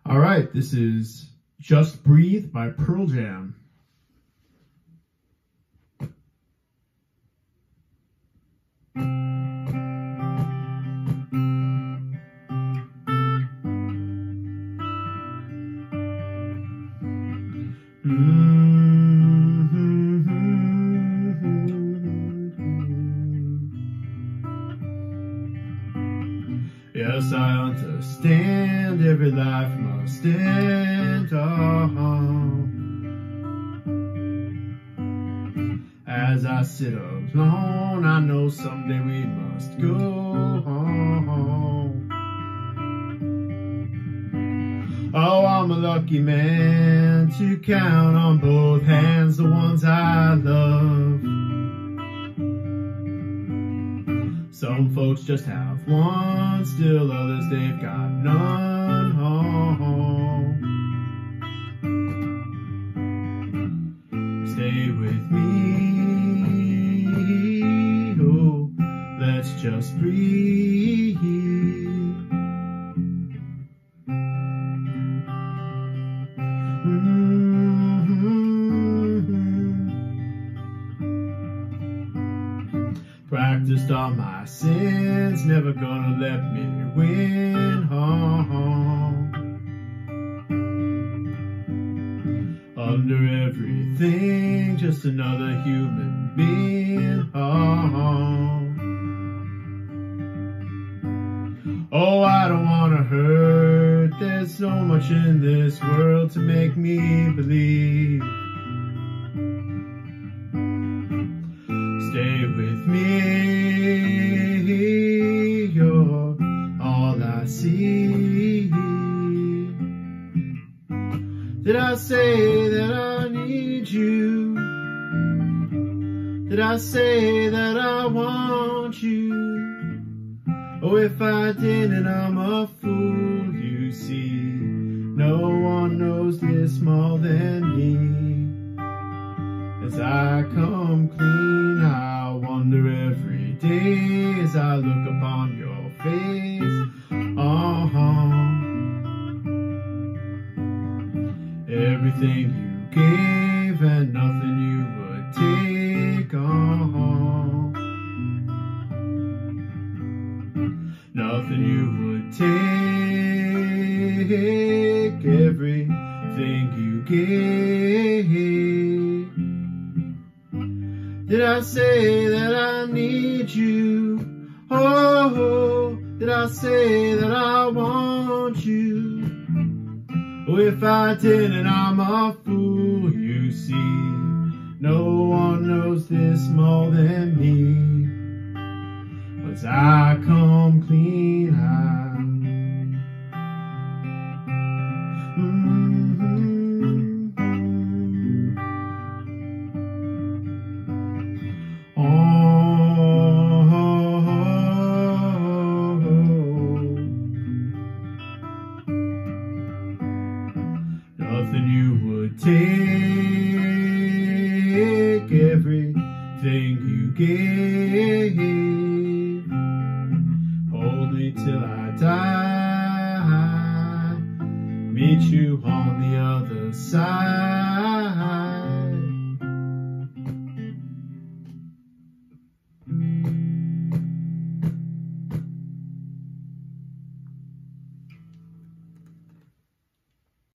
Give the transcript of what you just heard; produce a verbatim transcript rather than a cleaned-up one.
All right, this is Just Breathe by Pearl Jam. Yes, I understand every life must end. Oh, as I sit alone, I know someday we must go home. Oh, I'm a lucky man to count on both hands the ones I love. Some folks just have one, still others they've got none. Oh, stay with me, oh, let's just breathe. Practiced all my sins, never gonna let me win. Oh, under everything, just another human being. Oh, oh, I don't wanna hurt. There's so much in this world to make me believe. Stay with me, you're all I see. Did I say that I need you? Did I say that I want you? Oh, if I didn't, I'm a fool, you see. No one knows this more than me. As I come clean, I wonder every day as I look upon your face. Uh-huh. Everything you gave and nothing you would take. Uh-huh. Nothing you would take. Everything you gave. Did I say that I need you? Oh, did I say that I want you? Oh, if I didn't, I'm a fool, you see. No one knows this more than me. As I come clean, I nothing you would take, everything you gave. Hold me till I die, meet you on the other side.